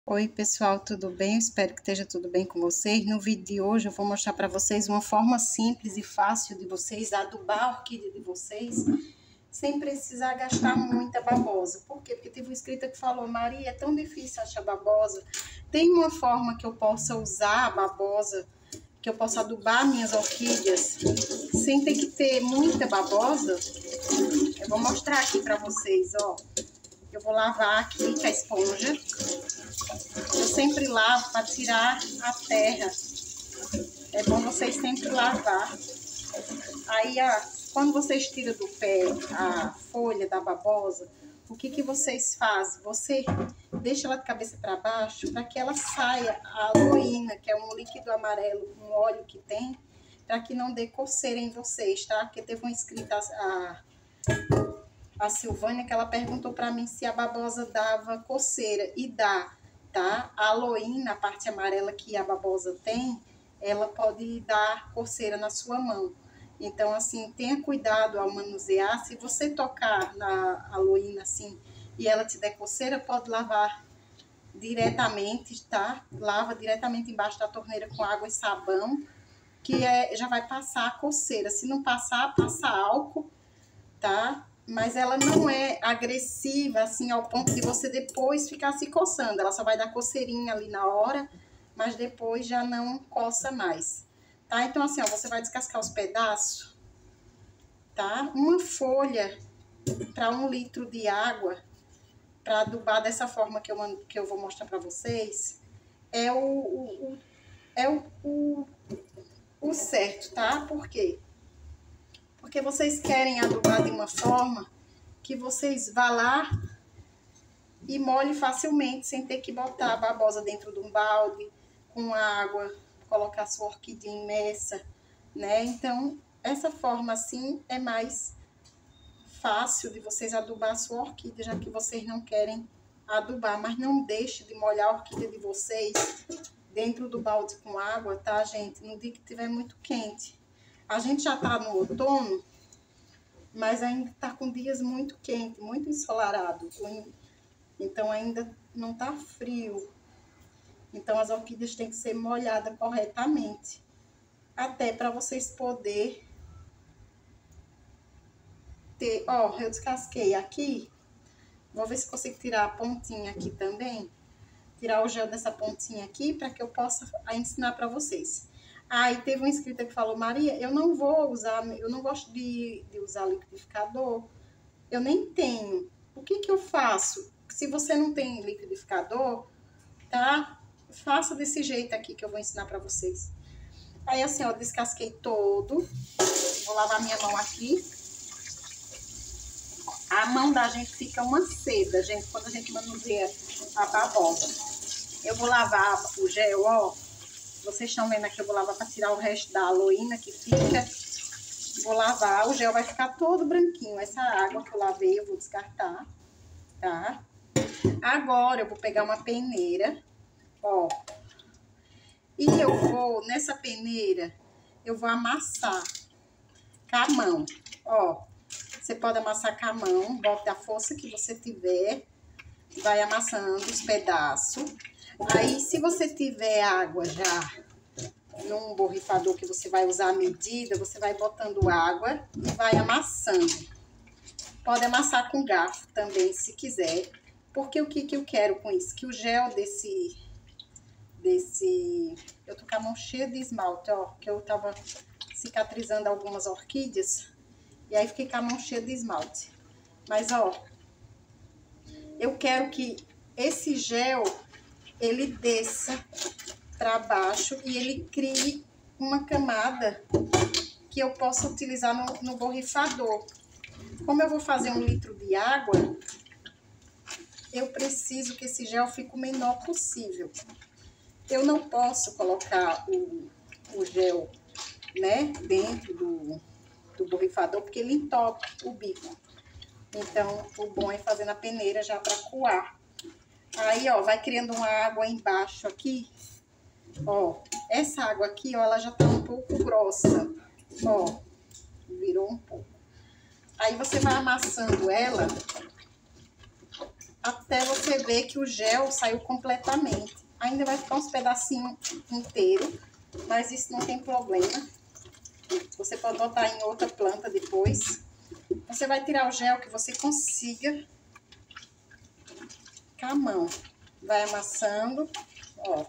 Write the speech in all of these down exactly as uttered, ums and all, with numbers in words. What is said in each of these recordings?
Oi pessoal, tudo bem? Eu espero que esteja tudo bem com vocês. No vídeo de hoje eu vou mostrar para vocês uma forma simples e fácil de vocês adubar a orquídea de vocês sem precisar gastar muita babosa. Por quê? Porque teve uma inscrita que falou: Maria, é tão difícil achar babosa. Tem uma forma que eu possa usar a babosa, que eu possa adubar minhas orquídeas sem ter que ter muita babosa? Eu vou mostrar aqui para vocês, ó. Eu vou lavar aqui com a esponja. Eu sempre lavo para tirar a terra. É bom vocês sempre lavar. Aí, ó, quando vocês tiram do pé a folha da babosa, o que que vocês fazem? Você deixa ela de cabeça para baixo para que ela saia a aloína, que é um líquido amarelo, um óleo que tem, para que não dê coceira em vocês, tá? Porque teve uma inscrita, a, a Silvânia, que ela perguntou para mim se a babosa dava coceira. E dá, tá? A aloína, a parte amarela que a babosa tem, ela pode dar coceira na sua mão. Então, assim, tenha cuidado ao manusear. Se você tocar na aloína assim e ela te der coceira, pode lavar diretamente, tá? Lava diretamente embaixo da torneira com água e sabão, que é, já vai passar a coceira. Se não passar, passa álcool, tá? Mas ela não é agressiva, assim, ao ponto de você depois ficar se coçando. Ela só vai dar coceirinha ali na hora, mas depois já não coça mais, tá? Então, assim, ó, você vai descascar os pedaços, tá? Uma folha para um litro de água, para adubar dessa forma que eu, que eu vou mostrar para vocês, é o, o, é o, o, o certo, tá? Por quê? Porque vocês querem adubar de uma forma que vocês vá lá e molhe facilmente, sem ter que botar a babosa dentro de um balde, com água, colocar sua orquídea imersa, né? Então, essa forma assim é mais fácil de vocês adubar a sua orquídea, já que vocês não querem adubar. Mas não deixe de molhar a orquídea de vocês dentro do balde com água, tá, gente? No dia que tiver muito quente. A gente já tá no outono, mas ainda tá com dias muito quentes, muito ensolarados. Então ainda não tá frio. Então as orquídeas têm que ser molhadas corretamente, até para vocês poder ter. Ó, eu descasquei aqui. Vou ver se consigo tirar a pontinha aqui também. Tirar o gel dessa pontinha aqui para que eu possa ensinar para vocês. Aí ah, teve uma inscrita que falou: Maria, eu não vou usar, eu não gosto de, de usar liquidificador, eu nem tenho. O que que eu faço? Se você não tem liquidificador, tá? Faça desse jeito aqui que eu vou ensinar para vocês. Aí assim, ó, descasquei todo. Vou lavar minha mão aqui. A mão da gente fica uma seda, gente, quando a gente manuseia a babosa. Eu vou lavar o gel, ó. Vocês estão vendo aqui, eu vou lavar para tirar o resto da aloína que fica. Vou lavar, o gel vai ficar todo branquinho. Essa água que eu lavei eu vou descartar, tá? Agora eu vou pegar uma peneira, ó. E eu vou, nessa peneira, eu vou amassar com a mão, ó. Você pode amassar com a mão, bota a força que você tiver, vai amassando os pedaços. Aí, se você tiver água já num borrifador que você vai usar a medida, você vai botando água e vai amassando. Pode amassar com garfo também, se quiser. Porque o que que eu quero com isso? Que o gel desse... desse eu tô com a mão cheia de esmalte, ó. Que eu tava cicatrizando algumas orquídeas. E aí fiquei com a mão cheia de esmalte. Mas, ó, eu quero que esse gel, ele desça para baixo e ele crie uma camada que eu possa utilizar no, no borrifador. Como eu vou fazer um litro de água, eu preciso que esse gel fique o menor possível. Eu não posso colocar o, o gel, né, dentro do, do borrifador, porque ele entope o bico. Então, o bom é fazer na peneira já para coar. Aí, ó, vai criando uma água embaixo aqui. Ó, essa água aqui, ó, ela já tá um pouco grossa. Ó, virou um pouco. Aí você vai amassando ela até você ver que o gel saiu completamente. Ainda vai ficar uns pedacinhos inteiros, mas isso não tem problema. Você pode botar em outra planta depois. Você vai tirar o gel que você consiga com a mão. Vai amassando, ó.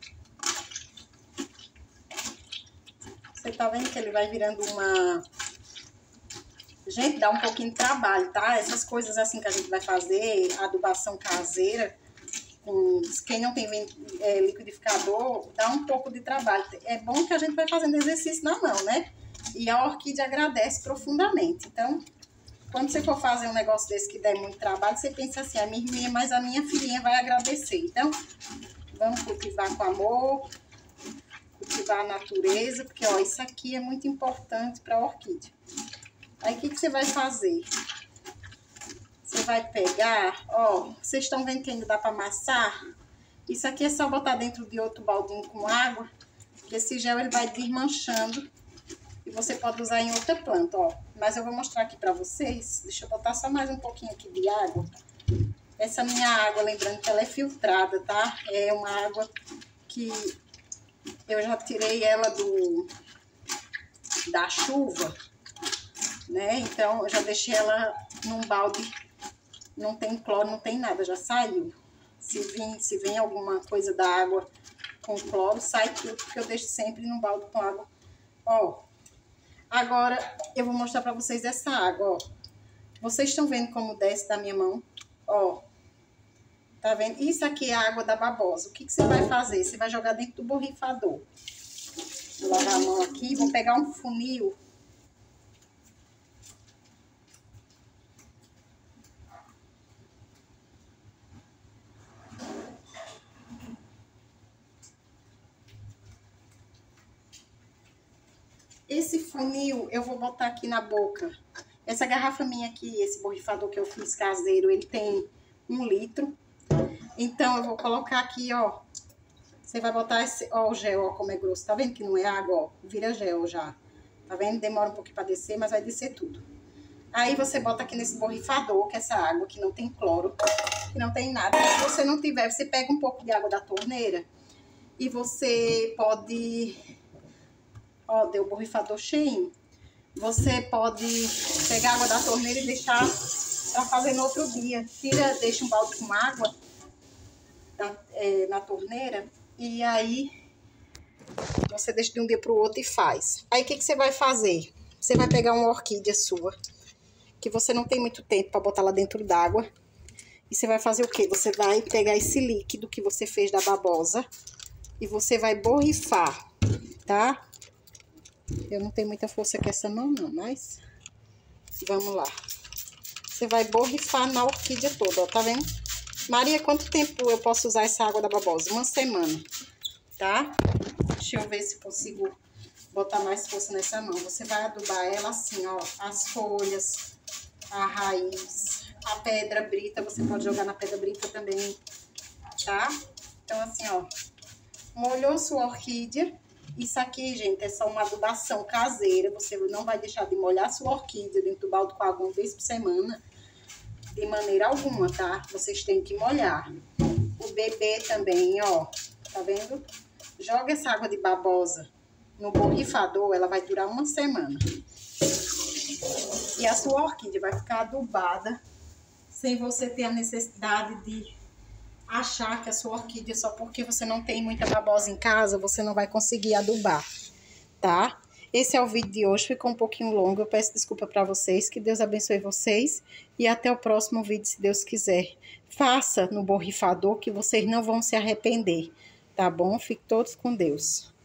Você tá vendo que ele vai virando uma... Gente, dá um pouquinho de trabalho, tá? Essas coisas assim que a gente vai fazer, adubação caseira, com... quem não tem é, liquidificador, dá um pouco de trabalho. É bom que a gente vai fazendo exercício na mão, né? E a orquídea agradece profundamente. Então, quando você for fazer um negócio desse que der muito trabalho, você pensa assim, a minha irmã, mas a minha filhinha vai agradecer. Então, vamos cultivar com amor, cultivar a natureza, porque, ó, isso aqui é muito importante para a orquídea. Aí, o que, que você vai fazer? Você vai pegar, ó, vocês estão vendo que ainda dá para amassar? Isso aqui é só botar dentro de outro baldinho com água, que esse gel ele vai desmanchando e você pode usar em outra planta, ó. Mas eu vou mostrar aqui para vocês, deixa eu botar só mais um pouquinho aqui de água. Essa minha água, lembrando que ela é filtrada, tá? É uma água que eu já tirei ela do da chuva, né? Então, eu já deixei ela num balde, não tem cloro, não tem nada, já saiu. Se vem, se vem alguma coisa da água com cloro, sai tudo, porque eu deixo sempre num balde com água. Ó, agora eu vou mostrar pra vocês essa água, ó. Vocês estão vendo como desce da minha mão? Ó, tá vendo? Isso aqui é a água da babosa. O que que você vai fazer? Você vai jogar dentro do borrifador. Vou lavar a mão aqui, vou pegar um funil. Esse funil eu vou botar aqui na boca. Essa garrafa minha aqui, esse borrifador que eu fiz caseiro, ele tem um litro. Então, eu vou colocar aqui, ó. Você vai botar esse, ó, o gel, ó, como é grosso. Tá vendo que não é água, ó? Vira gel já. Tá vendo? Demora um pouquinho pra descer, mas vai descer tudo. Aí, você bota aqui nesse borrifador, que é essa água que não tem cloro, que não tem nada. Se você não tiver, você pega um pouco de água da torneira e você pode... Ó, deu o borrifador cheinho. Você pode pegar a água da torneira e deixar para fazer no outro dia. Tira, deixa um balde com água na, é, na torneira e aí você deixa de um dia para o outro e faz. Aí o que, que você vai fazer? Você vai pegar uma orquídea sua, que você não tem muito tempo para botar lá dentro d'água. E você vai fazer o quê? Você vai pegar esse líquido que você fez da babosa e você vai borrifar, tá? Eu não tenho muita força com essa mão, não, mas vamos lá. Você vai borrifar na orquídea toda, ó, tá vendo? Maria, quanto tempo eu posso usar essa água da babosa? Uma semana, tá? Deixa eu ver se consigo botar mais força nessa mão. Você vai adubar ela assim, ó, as folhas, a raiz, a pedra brita, você pode jogar na pedra brita também, tá? Então, assim, ó, molhou sua orquídea. Isso aqui, gente, é só uma adubação caseira. Você não vai deixar de molhar sua orquídea dentro do balde com água uma vez por semana. De maneira alguma, tá? Vocês têm que molhar. O bebê também, ó. Tá vendo? Joga essa água de babosa no borrifador. Ela vai durar uma semana. E a sua orquídea vai ficar adubada. Sem você ter a necessidade de... achar que a sua orquídea, só porque você não tem muita babosa em casa, você não vai conseguir adubar, tá? Esse é o vídeo de hoje, ficou um pouquinho longo, eu peço desculpa para vocês, que Deus abençoe vocês e até o próximo vídeo, se Deus quiser. Faça no borrifador que vocês não vão se arrepender, tá bom? Fiquem todos com Deus.